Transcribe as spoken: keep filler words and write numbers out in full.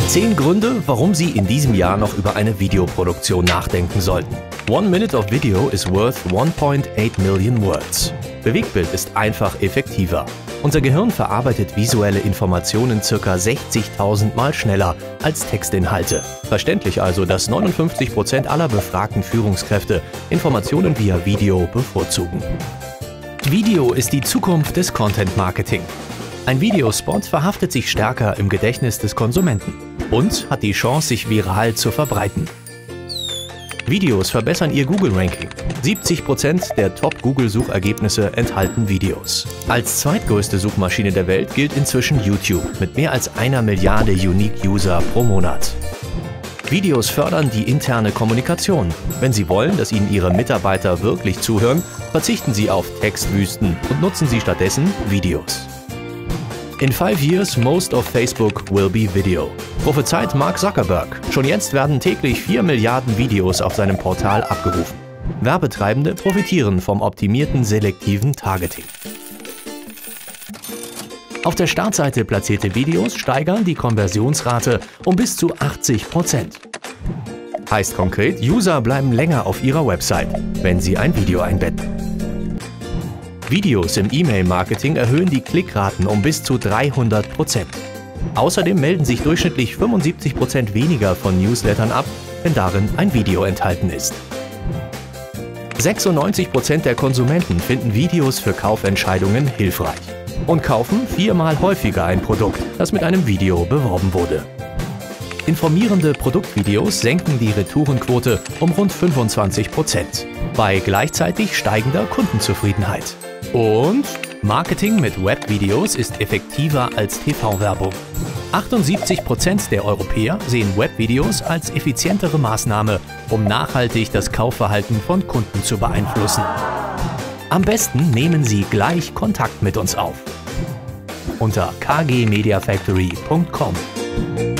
zehn Gründe, warum Sie in diesem Jahr noch über eine Videoproduktion nachdenken sollten. One minute of video is worth one point eight million words. Bewegtbild ist einfach effektiver. Unser Gehirn verarbeitet visuelle Informationen ca. sechzigtausend Mal schneller als Textinhalte. Verständlich also, dass neunundfünfzig Prozent aller befragten Führungskräfte Informationen via Video bevorzugen. Video ist die Zukunft des Content Marketing. Ein Videospot verhaftet sich stärker im Gedächtnis des Konsumenten und hat die Chance, sich viral zu verbreiten. Videos verbessern Ihr Google-Ranking. siebzig Prozent der Top-Google-Suchergebnisse enthalten Videos. Als zweitgrößte Suchmaschine der Welt gilt inzwischen YouTube mit mehr als einer Milliarde Unique-User pro Monat. Videos fördern die interne Kommunikation. Wenn Sie wollen, dass Ihnen Ihre Mitarbeiter wirklich zuhören, verzichten Sie auf Textwüsten und nutzen Sie stattdessen Videos. In five years, most of Facebook will be video. Prophezeit Mark Zuckerberg. Schon jetzt werden täglich vier Milliarden Videos auf seinem Portal abgerufen. Werbetreibende profitieren vom optimierten selektiven Targeting. Auf der Startseite platzierte Videos steigern die Konversionsrate um bis zu achtzig Prozent. Heißt konkret, User bleiben länger auf ihrer Website, wenn sie ein Video einbetten. Videos im E-Mail-Marketing erhöhen die Klickraten um bis zu dreihundert Prozent. Außerdem melden sich durchschnittlich fünfundsiebzig Prozent weniger von Newslettern ab, wenn darin ein Video enthalten ist. sechsundneunzig Prozent der Konsumenten finden Videos für Kaufentscheidungen hilfreich und kaufen viermal häufiger ein Produkt, das mit einem Video beworben wurde. Informierende Produktvideos senken die Retourenquote um rund fünfundzwanzig Prozent, bei gleichzeitig steigender Kundenzufriedenheit. Und Marketing mit Webvideos ist effektiver als T V-Werbung. achtundsiebzig Prozent der Europäer sehen Webvideos als effizientere Maßnahme, um nachhaltig das Kaufverhalten von Kunden zu beeinflussen. Am besten nehmen Sie gleich Kontakt mit uns auf unter k g media factory punkt com.